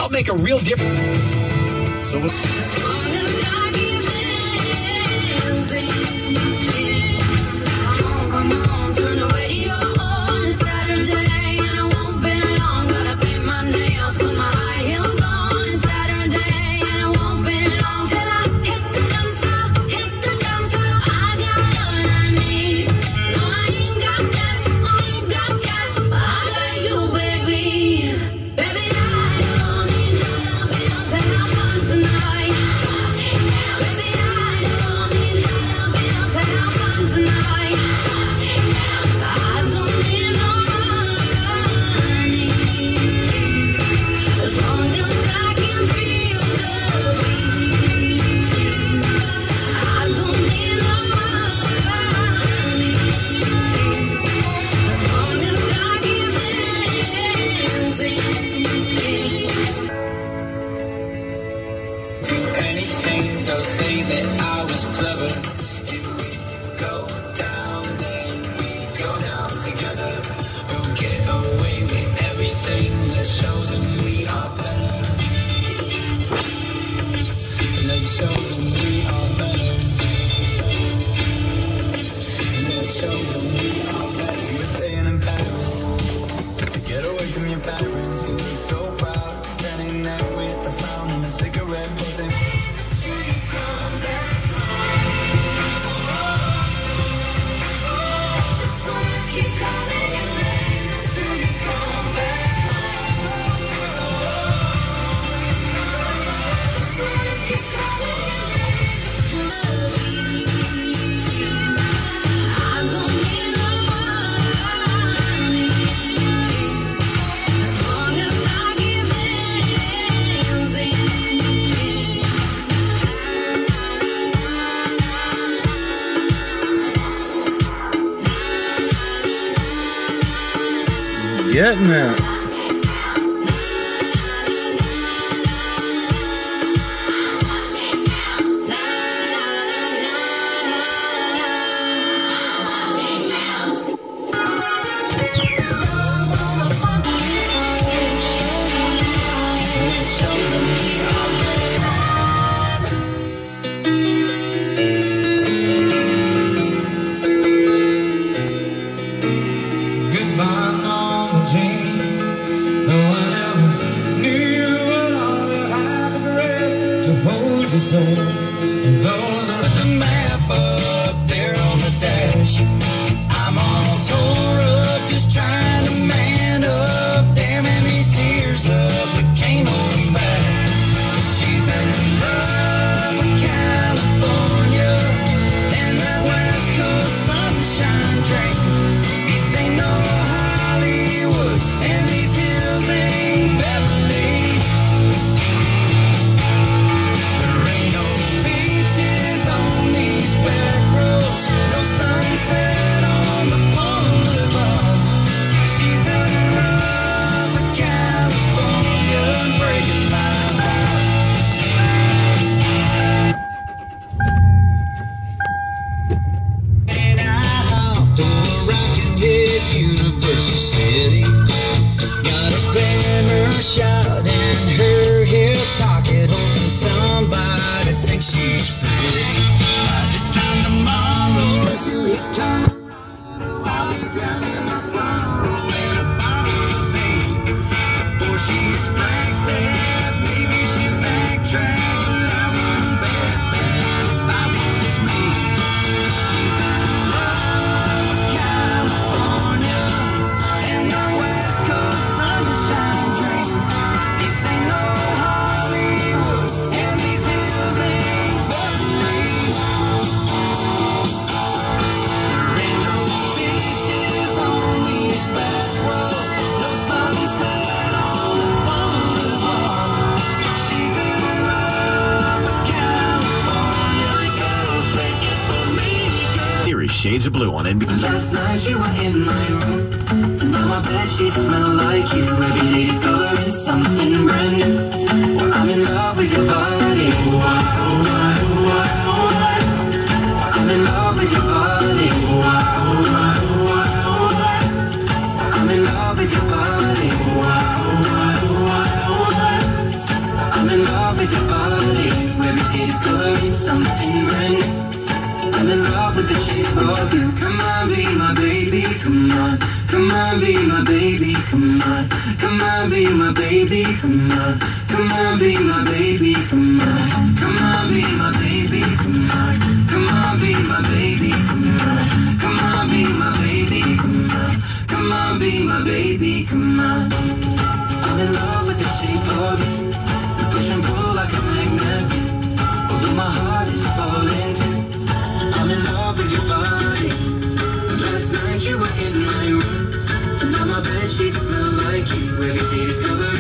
Help make a real difference. So what? As long as I keep dancing, come on, turn the radio on. It's Saturday and I won't be long. Gotta paint my nails, put my high heels on. It's Saturday and I won't be long till I hit the dance floor, hit the dance floor. I got what I need. No, I ain't got cash, but I got you, baby. Baby, I don't need dollar bills to have fun tonight. Baby, I don't need dollar bills to have fun tonight. I don't need no money, as long as I can feel the beat. I don't need no money, as long as I keep dancing. Do anything, they'll say that I was clever. If we go down, then we go down together. We'll get away with everything. Let's show them we are better. Let's show them we are better. Let's show them we are better. You're staying in Paris to get away from your parents. You look so proud, standing there with a frown and a cigarette, posing. Just wanna keep calling your name till you come back. Just wanna keep calling your name till I don't need no money, as long as I keep dancing. Getting it. Goodbye, Norma Jean. Though I never knew you at all, you had the grace to hold yourself. And those are the map up there on the dash. I'm all tore up, just trying to man up. Damming these tears up, but can't hold them back. She's in love with California and that West Coast sunshine drink. This ain't no Hollywood, and these hills ain't Beverly. There ain't no beaches on these back roads, no sunset on the boulevard. She's in love with California, breaking my heart. And out to a rockin' head Universal City. Got a banner shot in her hip pocket, hoping somebody thinks she's pretty. By this time tomorrow, as you hit Colorado, I'll be down in my sorrow and a bottle of pain. Before she hits Flagstaff, maybe she'll backtrack, but I wouldn't bet that if I was me. She's in love with California and the West Coast sunshine drink. This ain't no Hollywood, and these hills ain't Beverly. There ain't no beaches on these back roads, no sunset on the boulevard. She's in love with California. Girl, shake it for me, girl. Here is Shades of Blue on NBC. Last night you were in my room, and now my bedsheets smell like you. Every day discovering something brand new. Well, I'm in love with your body. I'm in love with your body. I'm in love with your body. discovering something brand new. I'm in love with the shape of you. Come on, be my baby, come on. Come on, be my baby, come on. Come on, be my baby, come on. Come on, be my baby, come on. Come on, be my baby, come on. Come on, be my baby, come on. Come on, be my baby, come on. Come on, be my baby, come on. I'm in love with the shape of you. We push and pull like a magnet. Although my heart is falling too. I'm in love with your body. Last night you were in my room, and now my bedsheets smell like you. Every day discovering